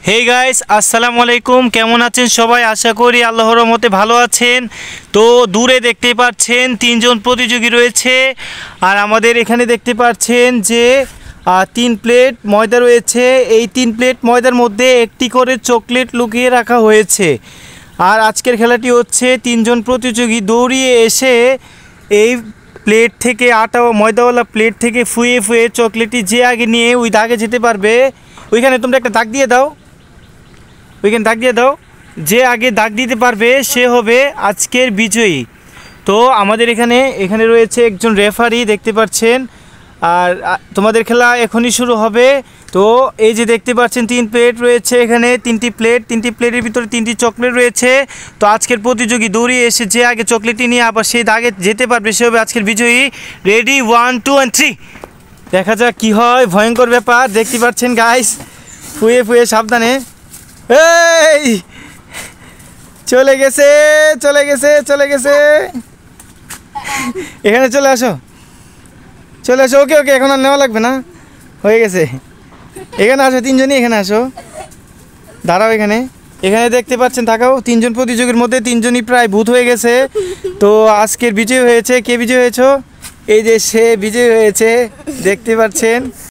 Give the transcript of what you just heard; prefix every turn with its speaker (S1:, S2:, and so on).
S1: Hey guys, আসসালামু আলাইকুম। কেমন আছেন সবাই? আশা করি আল্লাহর রহমতে ভালো আছেন। তো দূরে দেখতে পাচ্ছেন তিনজন প্রতিযোগী রয়েছে, আর আমাদের এখানে দেখতে পাচ্ছেন যে 3 প্লেট ময়দা রয়েছে। এই 3 প্লেট ময়দার মধ্যে একটি করে চকলেট লুকিয়ে রাখা হয়েছে। আর আজকের খেলাটি হচ্ছে তিনজন প্রতিযোগী দৌড়িয়ে এসে এই প্লেট থেকে ময়দাওয়ালা প্লেট থেকে ফুয়ে ফুয়ে চকলেটটি যে আগে নিয়ে ওই দাগে যেতে পারবে। ওইখানে তোমরা একটা দাগ দিয়ে দাও, যে আগে দাগ দিতে পারবে সে হবে আজকের বিজয়ী। তো আমাদের এখানে রয়েছে একজন রেফারি, দেখতে পাচ্ছেন। আর তোমাদের খেলা এখনই শুরু হবে। তো এই যে দেখতে পাচ্ছেন 3 প্লেট রয়েছে, এখানে 3টি প্লেটের ভিতরে 3টি চকলেট রয়েছে। তো আজকের প্রতিযোগী দৌড়িয়ে এসে যে আগে চকলেটটি নিয়ে আবার সেই দাগে যেতে পারবে সে হবে আজকের বিজয়ী। Ready, 1 2 and 3। দেখা যাক কি হয়। ভয়ঙ্কর ব্যাপার, দেখতে পাচ্ছেন গাইস। ফুয়ে ফুয়ে সাবধানে। এই চলে গেছে। এখানে চলে আসো। ওকে, এখন আর নেওয়া লাগবে না, হয়ে গেছে। এখানে আসো, তিনজনই এখানে আসো, দাঁড়াও। এখানে দেখতে পাচ্ছেন, থাকাও। 3জন প্রতিযোগীর মধ্যে 3জনই প্রায় ভূত হয়ে গেছে। তো আজকের বিজয় হয়েছে, কে বিজয় হয়েছ? এই যে সে বিজয় হয়েছে, দেখতে পাচ্ছেন।